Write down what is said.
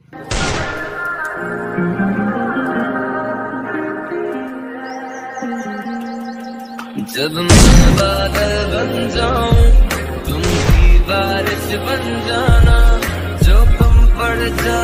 जब मैं बादल बन जाऊं तुम भी बारिश बन जाना, जो कम पड़ जाए